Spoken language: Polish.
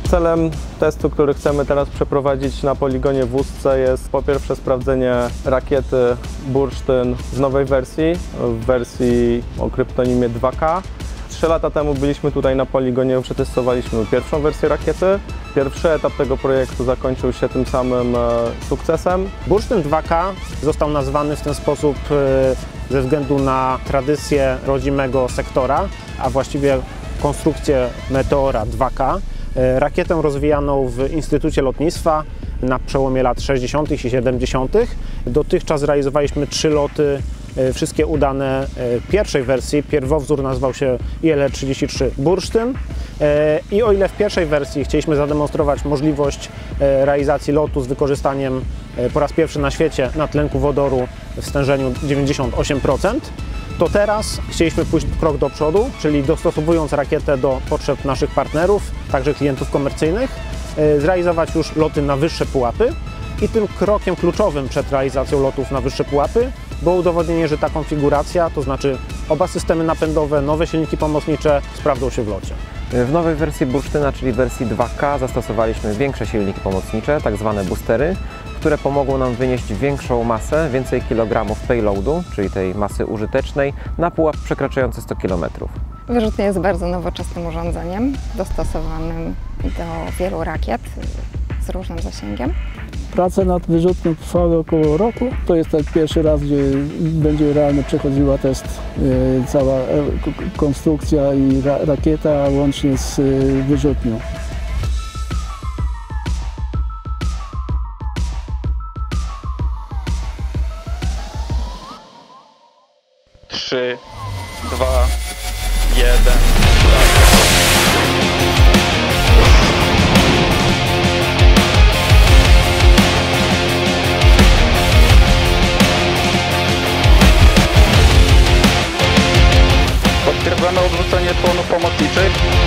Celem testu, który chcemy teraz przeprowadzić na poligonie w Ustce, jest po pierwsze sprawdzenie rakiety Bursztyn w nowej wersji, w wersji o kryptonimie 2K. 3 lata temu byliśmy tutaj na poligonie, przetestowaliśmy pierwszą wersję rakiety. Pierwszy etap tego projektu zakończył się tym samym sukcesem. Bursztyn 2K został nazwany w ten sposób ze względu na tradycję rodzimego sektora, a właściwie konstrukcję Meteora 2K. Rakietę rozwijaną w Instytucie Lotnictwa na przełomie lat 60. i 70. Dotychczas realizowaliśmy 3 loty, wszystkie udane pierwszej wersji. Pierwowzór nazywał się IL-33 Bursztyn i o ile w pierwszej wersji chcieliśmy zademonstrować możliwość realizacji lotu z wykorzystaniem po raz pierwszy na świecie natlenku wodoru w stężeniu 98%, to teraz chcieliśmy pójść krok do przodu, czyli dostosowując rakietę do potrzeb naszych partnerów, także klientów komercyjnych, zrealizować już loty na wyższe pułapy i tym krokiem kluczowym przed realizacją lotów na wyższe pułapy było udowodnienie, że ta konfiguracja, to znaczy oba systemy napędowe, nowe silniki pomocnicze sprawdzą się w locie. W nowej wersji Bursztyna, czyli wersji 2K, zastosowaliśmy większe silniki pomocnicze, tak zwane boostery, które pomogą nam wynieść większą masę, więcej kilogramów payloadu, czyli tej masy użytecznej, na pułap przekraczający 100 km. Wyrzutnia jest bardzo nowoczesnym urządzeniem, dostosowanym do wielu rakiet z różnym zasięgiem. Prace nad wyrzutnią trwały około roku. To jest tak pierwszy raz, gdzie będzie realnie przechodziła test cała konstrukcja i rakieta łącznie z wyrzutnią. Trzy, 2, 1. Potwierdzone odrzucenie płonu pomocniczych.